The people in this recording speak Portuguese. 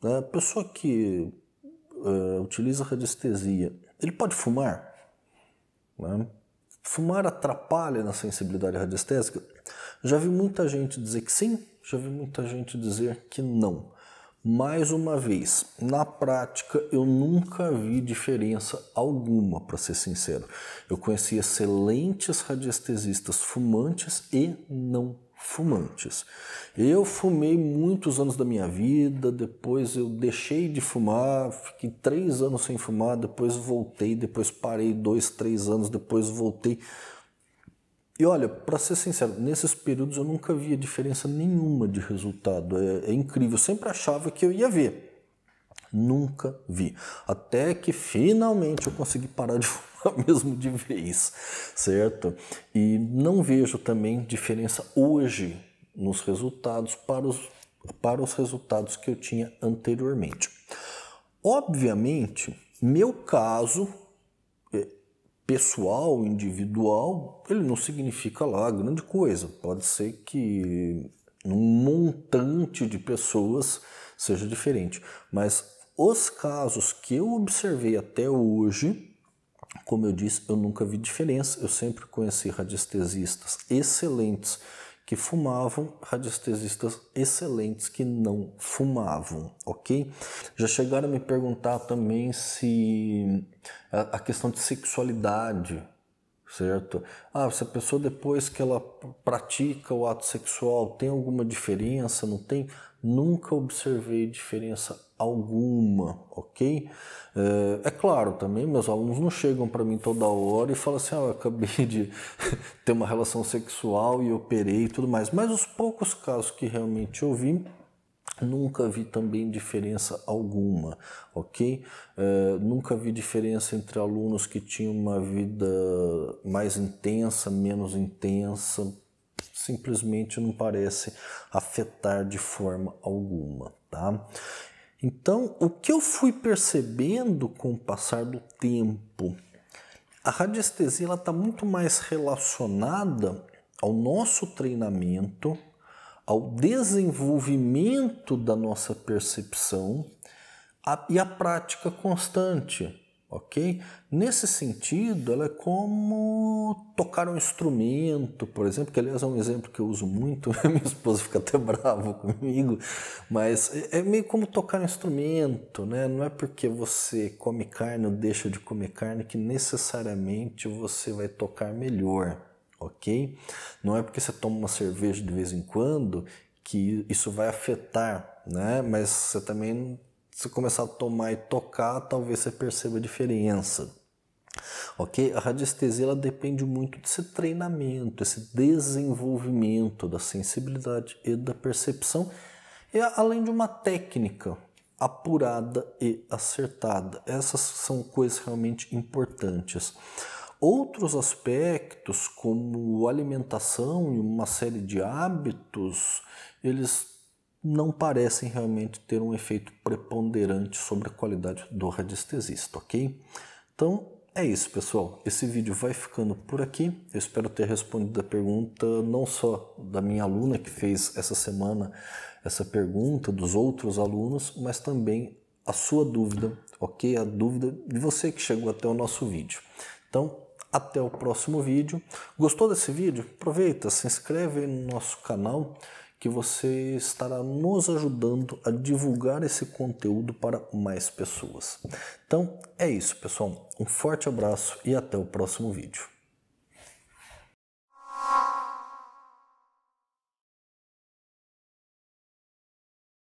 A pessoa que utiliza radiestesia, ele pode fumar? Né? Fumar atrapalha na sensibilidade radiestésica? Já vi muita gente dizer que sim, já vi muita gente dizer que não. Mais uma vez, na prática eu nunca vi diferença alguma, para ser sincero. Eu conheci excelentes radiestesistas fumantes e não fumantes. Eu fumei muitos anos da minha vida, depois eu deixei de fumar, fiquei 3 anos sem fumar, depois voltei, depois parei 2, 3 anos, depois voltei. E olha, para ser sincero, nesses períodos eu nunca via diferença nenhuma de resultado. É incrível, eu sempre achava que eu ia ver. Nunca vi. Até que finalmente eu consegui parar de fumar mesmo de vez, certo? E não vejo também diferença hoje nos resultados para os resultados que eu tinha anteriormente. Obviamente, meu caso pessoal, individual, ele não significa lá grande coisa. Pode ser que num montante de pessoas seja diferente. Mas os casos que eu observei até hoje, como eu disse, eu nunca vi diferença. Eu sempre conheci radiestesistas excelentes que fumavam, radiestesistas excelentes que não fumavam, ok? Já chegaram a me perguntar também se a questão de sexualidade, certo? Se a pessoa depois que ela pratica o ato sexual tem alguma diferença, não tem? Nunca observei diferença alguma, ok? É claro, também meus alunos não chegam para mim toda hora e falam assim, eu acabei de ter uma relação sexual e operei e tudo mais, mas os poucos casos que realmente eu vi, nunca vi também diferença alguma, ok? Nunca vi diferença entre alunos que tinham uma vida mais intensa, menos intensa, simplesmente não parece afetar de forma alguma, tá? Então, o que eu fui percebendo com o passar do tempo, a radiestesia está muito mais relacionada ao nosso treinamento, ao desenvolvimento da nossa percepção e à prática constante, ok? Nesse sentido, ela é como tocar um instrumento, por exemplo, que aliás é um exemplo que eu uso muito, minha esposa fica até brava comigo, mas é meio como tocar um instrumento, né? Não é porque você come carne ou deixa de comer carne que necessariamente você vai tocar melhor. Ok? Não é porque você toma uma cerveja de vez em quando que isso vai afetar, né? Mas você também, se começar a tomar e tocar, talvez você perceba a diferença. Ok? A radiestesia ela depende muito desse treinamento, esse desenvolvimento da sensibilidade e da percepção, e além de uma técnica apurada e acertada. Essas são coisas realmente importantes. Outros aspectos, como alimentação e uma série de hábitos, eles não parecem realmente ter um efeito preponderante sobre a qualidade do radiestesista, ok? Então, é isso, pessoal. Esse vídeo vai ficando por aqui. Eu espero ter respondido a pergunta não só da minha aluna que fez essa semana essa pergunta, dos outros alunos, mas também a sua dúvida, ok? A dúvida de você que chegou até o nosso vídeo. Então, até o próximo vídeo. Gostou desse vídeo? Aproveita, se inscreve aí no nosso canal que você estará nos ajudando a divulgar esse conteúdo para mais pessoas. Então é isso, pessoal. Um forte abraço e até o próximo vídeo.